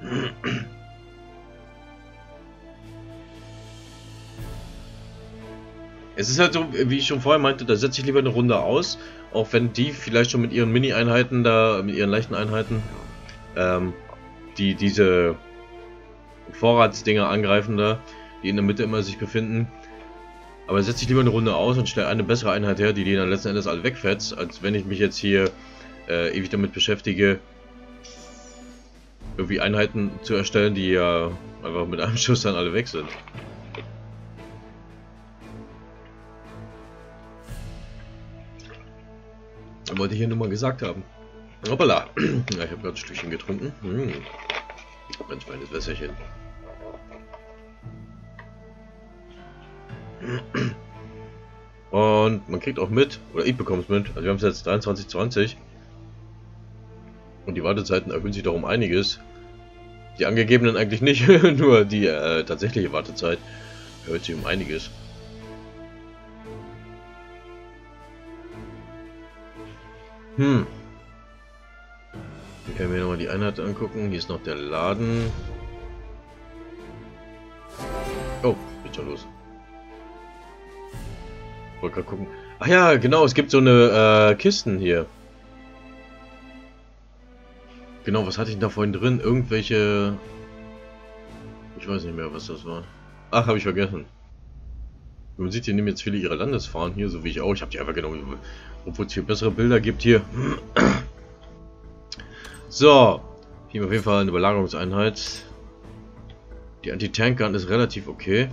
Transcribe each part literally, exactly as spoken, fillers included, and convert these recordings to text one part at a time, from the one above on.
Es ist halt so, wie ich schon vorher meinte, da setze ich lieber eine Runde aus, auch wenn die vielleicht schon mit ihren Mini-Einheiten da, mit ihren leichten Einheiten, ähm, die diese Vorratsdinger angreifen da, die in der Mitte immer sich befinden. Aber setze ich lieber eine Runde aus und stelle eine bessere Einheit her, die die dann letzten Endes alle wegfetzt, als wenn ich mich jetzt hier äh, ewig damit beschäftige, irgendwie Einheiten zu erstellen, die ja einfach mit einem Schuss dann alle weg sind. Wollte ich hier nur mal gesagt haben. Hoppala. Ja, ich habe gerade ein Stückchen getrunken. Hm. Mein feines Wässerchen. Und man kriegt auch mit, oder ich bekomme es mit, also wir haben es jetzt dreiundzwanzig zwanzig und die Wartezeiten erhöhen sich doch um einiges. Die angegebenen eigentlich nicht, nur die äh, tatsächliche Wartezeit erhöht sich um einiges. Hm. Hier können wir nochmal die Einheit angucken. Hier ist noch der Laden. Oh, geht schon los. Ich wollte gerade gucken. Ach ja, genau, es gibt so eine äh, Kisten hier. Genau, was hatte ich da vorhin drin? Irgendwelche... Ich weiß nicht mehr, was das war. Ach, habe ich vergessen. Man sieht, hier nehmen jetzt viele ihre Landesfahnen hier, so wie ich auch. Ich habe die einfach genommen, obwohl es hier bessere Bilder gibt hier. So, hier auf jeden Fall eine Belagerungseinheit. Die Anti-Tank-Gun ist relativ okay.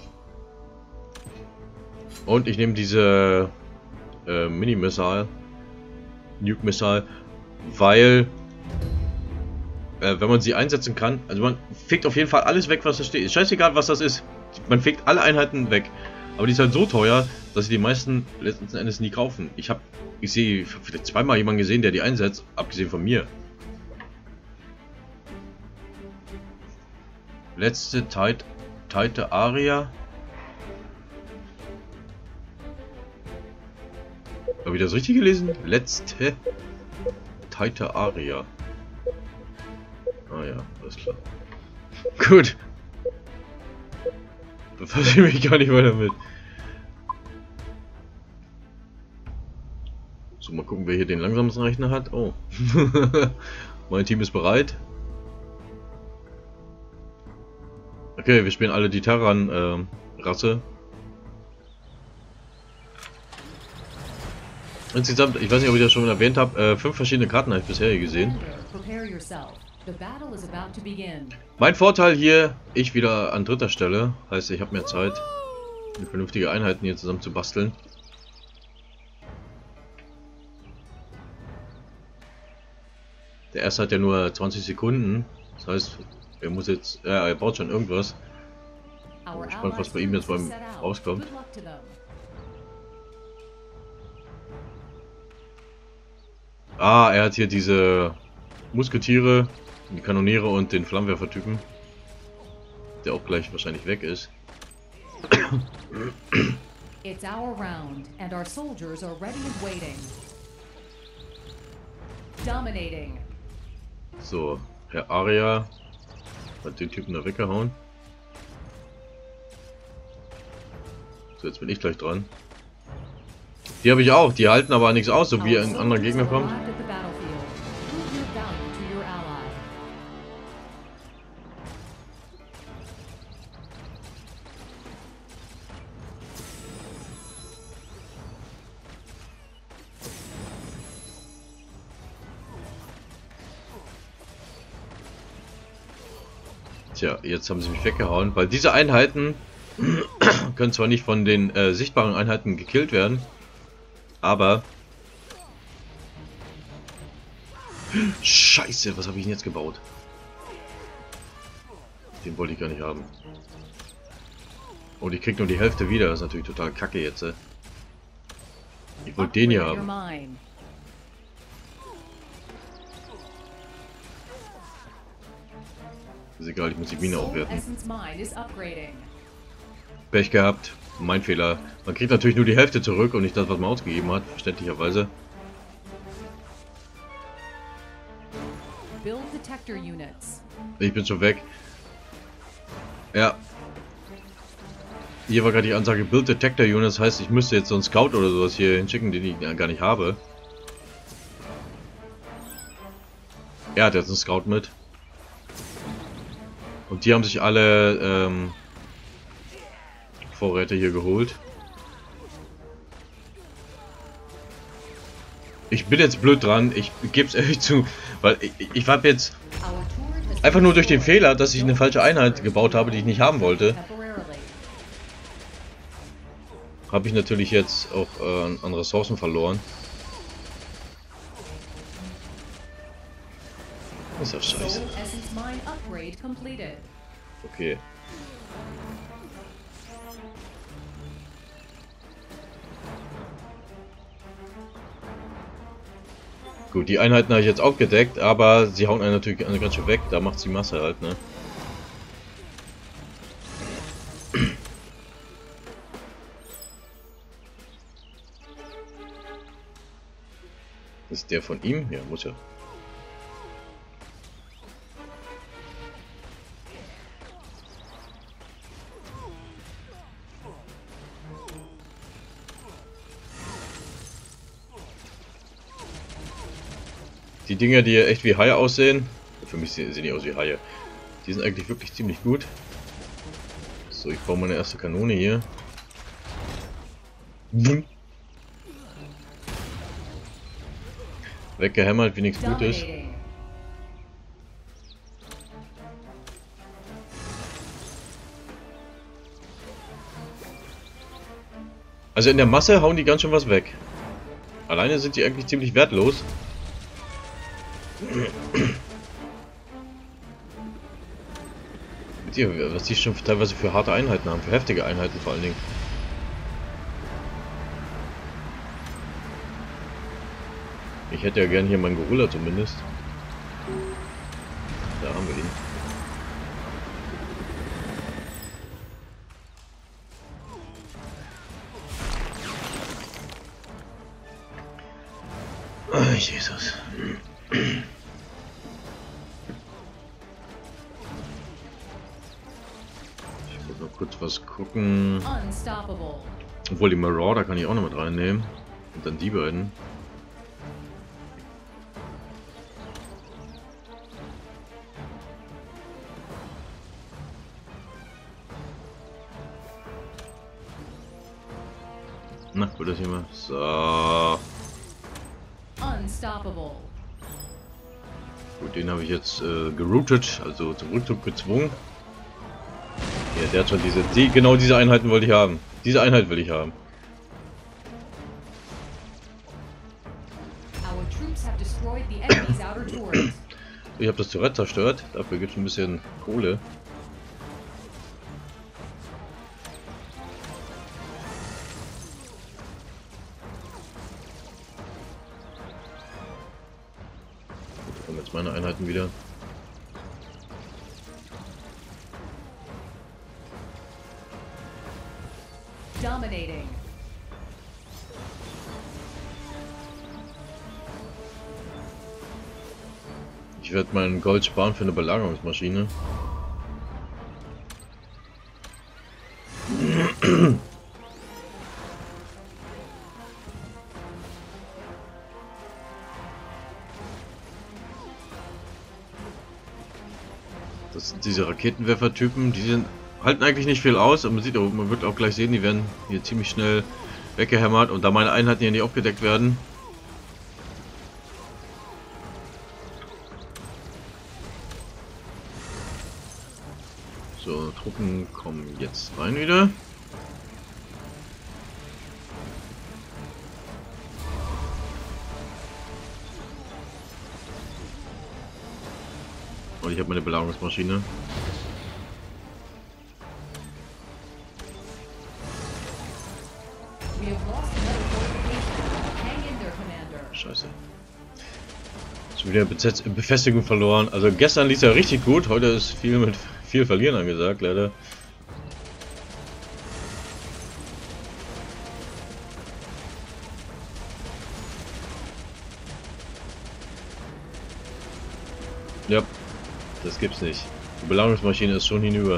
Und ich nehme diese äh, Mini-Missile, Nuke-Missile, weil äh, wenn man sie einsetzen kann, also man fickt auf jeden Fall alles weg, was da steht. Ist scheißegal, was das ist. Man fickt alle Einheiten weg. Aber die ist halt so teuer, dass sie die meisten letzten Endes nie kaufen. Ich habe, ich sehe, ich habe vielleicht zweimal jemanden gesehen, der die einsetzt, abgesehen von mir. Letzte Tide, Tide Aria. Habe ich das richtig gelesen? Letzte Tide Aria. Ah ja, alles klar. Gut. Befasse ich mich gar nicht weiter mit. So, mal gucken, wer hier den langsamsten Rechner hat. Oh. Mein Team ist bereit. Okay, wir spielen alle die Terran-Rasse. Ähm, Insgesamt, ich weiß nicht, ob ich das schon erwähnt habe, äh, fünf verschiedene Karten habe ich bisher hier gesehen. Mein Vorteil hier, ich wieder an dritter Stelle, heißt, ich habe mehr Zeit, vernünftige Einheiten hier zusammen zu basteln. Der erste hat ja nur zwanzig Sekunden, das heißt, er muss jetzt, äh, er baut schon irgendwas. Ich bin gespannt, was bei ihm jetzt beim rauskommt. Ah, er hat hier diese Musketiere, die Kanoniere und den Flammenwerfer-Typen, der auch gleich wahrscheinlich weg ist. It's our round and our soldiers are ready and waiting. Dominating. So, Herr Aria hat den Typen da weggehauen. So, jetzt bin ich gleich dran. Die habe ich auch, die halten aber nichts aus, so wie ein anderer Gegner kommt. Tja, jetzt haben sie mich weggehauen, weil diese Einheiten können zwar nicht von den äh, sichtbaren Einheiten gekillt werden, aber... Scheiße, was habe ich denn jetzt gebaut? Den wollte ich gar nicht haben. Und ich krieg nur die Hälfte wieder, das ist natürlich total kacke jetzt. Ich wollte den hier haben. Ist egal, ich muss die Mine aufwerten. Pech gehabt, mein Fehler. Man kriegt natürlich nur die Hälfte zurück und nicht das, was man ausgegeben hat, verständlicherweise. detector units. Ich bin schon weg. Ja. Hier war gerade die Ansage Build Detector Units, das heißt, ich müsste jetzt so einen Scout oder sowas hier hinschicken, den ich gar nicht habe. Er hat jetzt einen Scout mit. Und die haben sich alle ähm, Vorräte hier geholt. Ich bin jetzt blöd dran, ich gebe es ehrlich zu, weil ich, ich habe jetzt einfach nur durch den Fehler, dass ich eine falsche Einheit gebaut habe, die ich nicht haben wollte, habe ich natürlich jetzt auch äh, an Ressourcen verloren. Das ist ja scheiße. Okay. Gut, die Einheiten habe ich jetzt auch gedeckt, aber sie hauen einen natürlich ganz schön weg. Da macht die Masse halt, ne? Ist der von ihm? Ja, muss ja. Die Dinger, die hier echt wie Haie aussehen, für mich sehen die aus wie Haie, die sind eigentlich wirklich ziemlich gut. So, ich baue meine erste Kanone hier. Weggehämmert, wie nichts Gutes. Also in der Masse hauen die ganz schön was weg. Alleine sind die eigentlich ziemlich wertlos. Mit ihr, was die schon teilweise für harte Einheiten haben, für heftige Einheiten vor allen Dingen. Ich hätte ja gern hier meinen Gorilla zumindest. Da haben wir ihn. Oh, Jesus. Ich muss noch kurz was gucken. Obwohl die Marauder kann ich auch noch mit reinnehmen. Und dann die beiden. Na, wo das hier mal? So. Unstoppable. Gut, den habe ich jetzt äh, geroutet, also zum Rückzug gezwungen. Ja, der hat schon diese, die, genau diese Einheiten wollte ich haben. Diese Einheit will ich haben. Ich habe das Turret zerstört, dafür gibt es ein bisschen Kohle. Da kommen jetzt meine Einheiten wieder. Dominating. Ich werde meinen Gold sparen für eine Belagerungsmaschine. Das sind diese Raketenwerfertypen, die sind, halten eigentlich nicht viel aus, aber man sieht auch, man wird auch gleich sehen, die werden hier ziemlich schnell weggehämmert und da meine Einheiten hier nicht aufgedeckt werden. So, Truppen kommen jetzt rein wieder. Und ich habe meine Belagerungsmaschine. Scheiße. Schon wieder Befestigung verloren. Also gestern lief es ja richtig gut, heute ist viel mit viel Verlieren angesagt, leider. Ja, Das gibt's nicht. Die Belagerungsmaschine ist schon hinüber.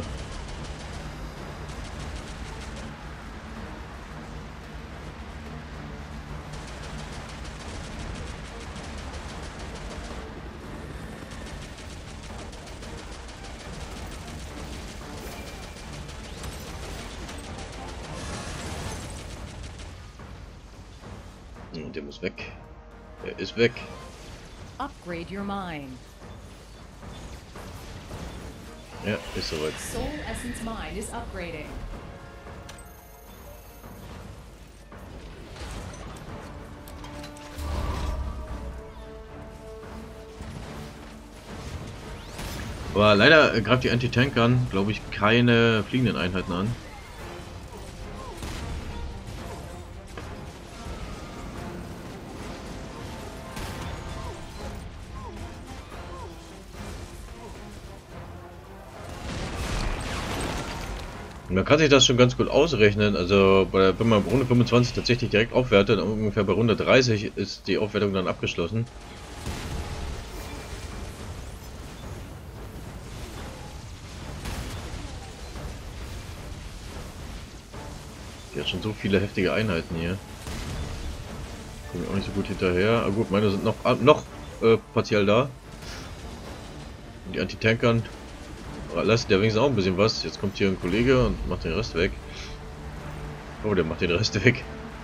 Und der muss weg. Der ist weg. Upgrade your mine. Ja, ist soweit. Soul Essence Mine is upgrading. Aber leider greift die Anti-Tank an, glaube ich, keine fliegenden Einheiten an. Man kann sich das schon ganz gut ausrechnen, also bei, wenn man bei Runde fünfundzwanzig tatsächlich direkt aufwertet, ungefähr bei Runde dreißig ist die Aufwertung dann abgeschlossen. Die hat schon so viele heftige Einheiten hier. Komme ich auch nicht so gut hinterher. Aber gut, meine sind noch, noch äh, partiell da. Und die Anti-Tankern leistet ja wenigstens auch ein bisschen was. Jetzt kommt hier ein Kollege und macht den Rest weg. Oh, der macht den Rest weg.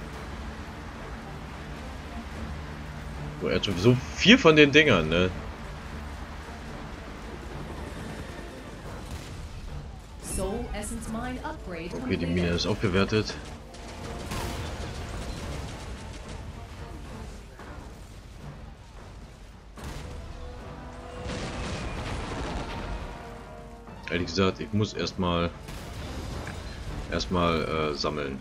Oh, er hat schon so viel von den Dingern, ne? Soul Essence Mine upgrade. Okay, die Mine ist aufgewertet. Ehrlich gesagt, ich muss erstmal erstmal äh, sammeln.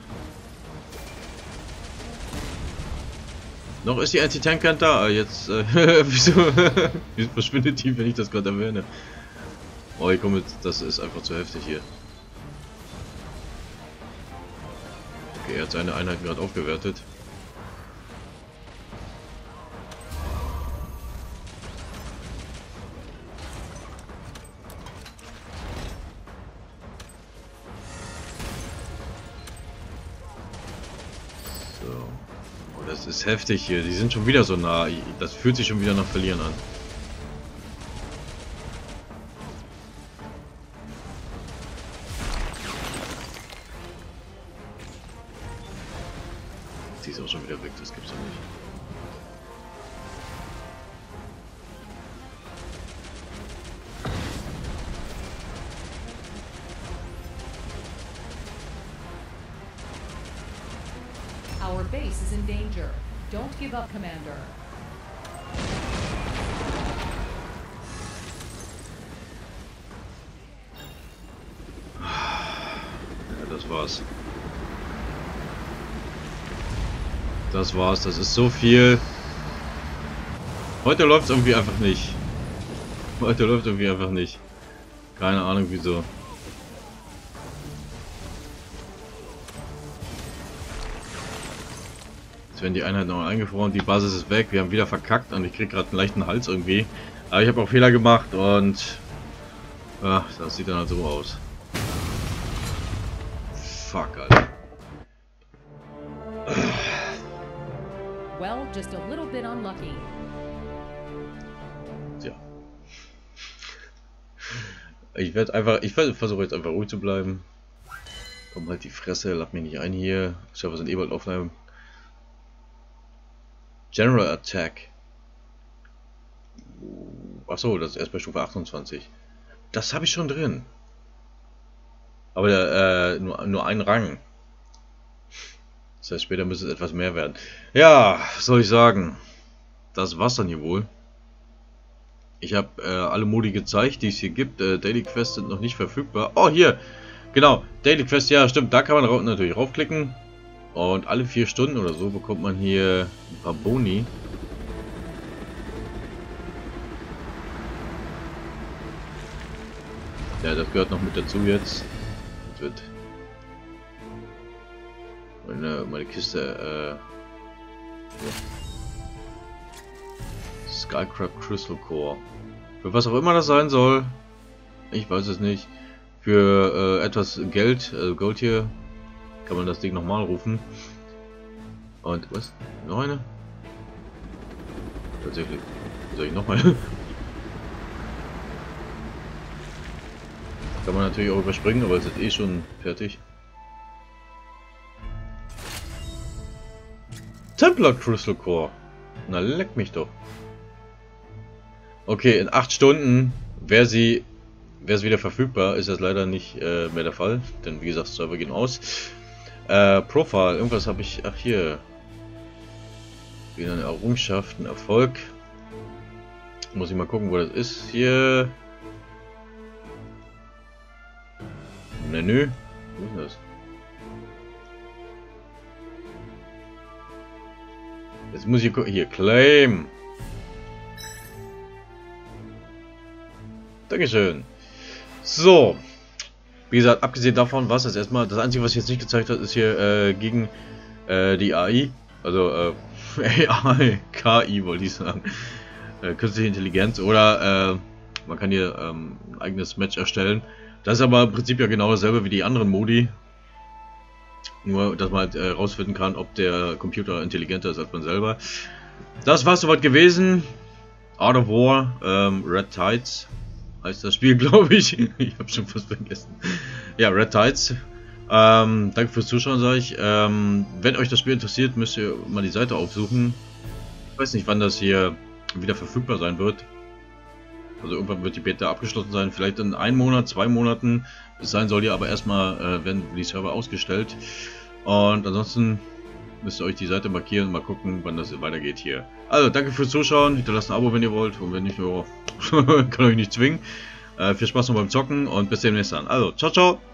Noch ist die Anti-Tank da. Jetzt äh, wieso, wieso verschwindet die, wenn ich das gerade erwähne? Oh, ich komme jetzt, das ist einfach zu heftig hier. Okay, er hat seine Einheiten gerade aufgewertet. Das ist heftig hier, die sind schon wieder so nah, das fühlt sich schon wieder nach Verlieren an. Die ist auch schon wieder weg, das gibt's doch nicht. Our base is in danger. Don't give up, Commander. Ja, das war's. Das war's, das ist so viel. Heute läuft es irgendwie einfach nicht. Heute läuft irgendwie einfach nicht. Keine Ahnung wieso. Werden die Einheiten noch eingefroren, die Basis ist weg, wir haben wieder verkackt und ich krieg gerade einen leichten Hals irgendwie. Aber ich habe auch Fehler gemacht und ja, das sieht dann halt so aus. Fuck, Alter. Well, just a little bit unlucky. Tja. Ich werde einfach, ich versuche jetzt einfach ruhig zu bleiben. Komm halt die Fresse, lad mich nicht ein hier. Server sind eh bald aufnehmen. General Attack. Achso, das ist erst bei Stufe achtundzwanzig. Das habe ich schon drin. Aber äh, nur, nur einen Rang. Das heißt, später müsste es etwas mehr werden. Ja, was soll ich sagen? Das war's dann hier wohl. Ich habe äh, alle Modi gezeigt, die es hier gibt. Äh, Daily Quests sind noch nicht verfügbar. Oh, hier! Genau, Daily Quest, ja stimmt, da kann man ra natürlich raufklicken. Und alle vier Stunden oder so bekommt man hier ein paar Boni. Ja, das gehört noch mit dazu jetzt. Das wird meine, meine Kiste, äh, Skullcrab Crystal Core. Für was auch immer das sein soll. Ich weiß es nicht. Für äh, etwas Geld, also Gold hier, kann man das Ding nochmal rufen. Und was? Noch eine? Tatsächlich. Soll ich nochmal? Kann man natürlich auch überspringen, aber es ist eh schon fertig. Templar Crystal Core. Na, leck mich doch. Okay, in acht Stunden wäre sie, wäre es wieder verfügbar. Ist das leider nicht äh, mehr der Fall, denn wie gesagt, Server gehen aus. Äh, Profile, irgendwas habe ich. Ach, hier. Wieder eine Errungenschaft, ein Erfolg. Muss ich mal gucken, wo das ist. Hier. Menü. Wo ist das? Jetzt muss ich gucken. Hier, Claim. Dankeschön. So. Wie gesagt, abgesehen davon war es das erstmal. Das Einzige, was ich jetzt nicht gezeigt hat, ist hier äh, gegen äh, die A I. Also äh, A I, K I wollte ich sagen. Äh, künstliche Intelligenz. Oder äh, man kann hier ähm, ein eigenes Match erstellen. Das ist aber im Prinzip ja genau dasselbe wie die anderen Modi. Nur, dass man halt äh, rausfinden kann, ob der Computer intelligenter ist als man selber. Das war's soweit gewesen. Art of War, ähm, Red Tides heißt das Spiel, glaube ich. Ich habe schon fast vergessen. Ja, Red Tides. Ähm, danke fürs Zuschauen, sage ich. Ähm, wenn euch das Spiel interessiert, müsst ihr mal die Seite aufsuchen. Ich weiß nicht, wann das hier wieder verfügbar sein wird. Also irgendwann wird die Beta abgeschlossen sein, vielleicht in einem Monat, zwei Monaten. Bis dahin soll die aber erstmal, äh, werden die Server ausgestellt. Und ansonsten müsst ihr euch die Seite markieren und mal gucken, wann das weitergeht hier. Also danke fürs Zuschauen, hinterlasst ein Abo, wenn ihr wollt. Und wenn nicht, oh, kann euch nicht zwingen. Äh, viel Spaß noch beim Zocken und bis demnächst dann. Also, ciao, ciao!